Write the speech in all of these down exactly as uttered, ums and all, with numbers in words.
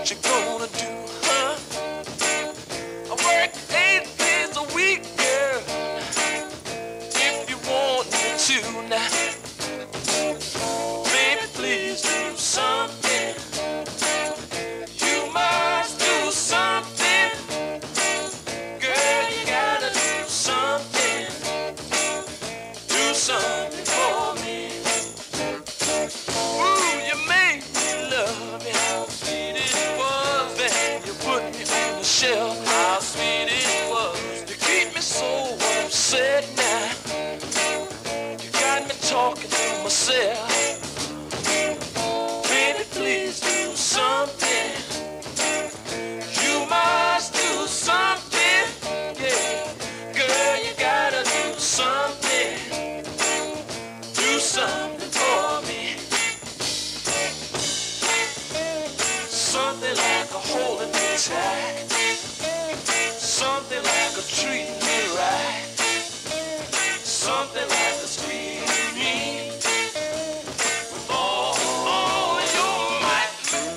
what you gonna do, huh? I work eight days a week, girl, if you want me to now. Baby, please do something. You must do something. Girl, you gotta do something. Do something for me. Ooh, you make me love you. How sweet it was that you put me on the shelf. How sweet it was to keep me so upset now. You got me talking to myself. Baby, please do something. You must do something. Yeah, girl, you gotta do something. Do something for me. Something like a holding me tight. Something like a treat me right. Something like a squeeze me with all, all your might.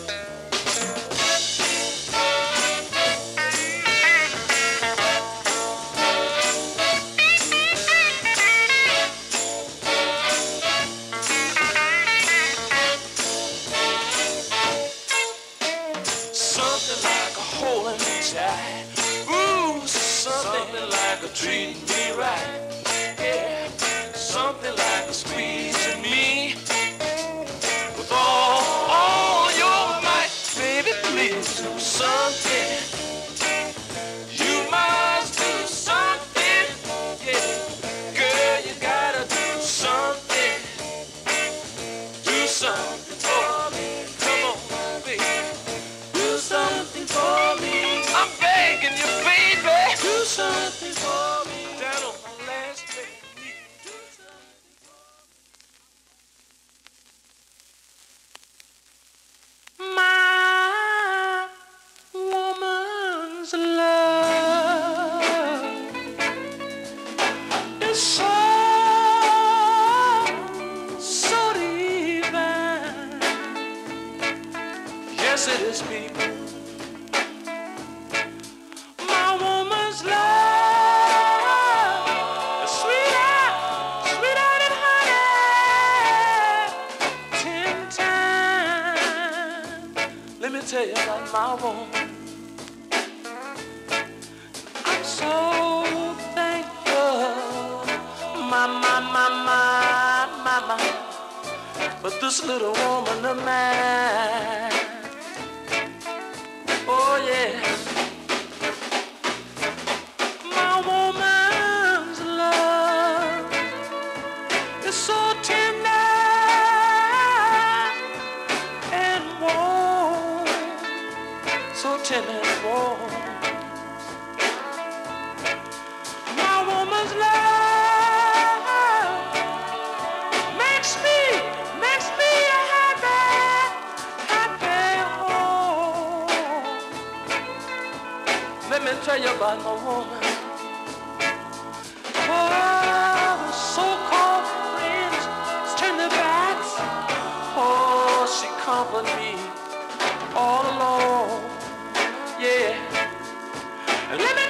Something like a holding me tight. Ooh, something like a treating me right. Yeah, something like a squeezing me with all, all your might. Baby, please do something. You must do something. Yeah, girl, you gotta do something. Do something for me. Come on, baby. Do something for me. I'm begging you, baby. Do something for me. Down on my last knee. Do something for me. My woman's love is so, so divine. Yes, it is, people. My woman's love is sweeter, sweeter than honey, ten times. Let me tell you about my woman. I'm so thankful, my, my, my, my, my, my, but this little woman of mine. Oh yeah, my woman's love is so tender and warm, so tender and warm. My woman's love makes me, makes me a happy, happy home. Let me tell you about my woman. Oh, so-called friends turn their backs. Oh, she comforted me all alone. Yeah. And let me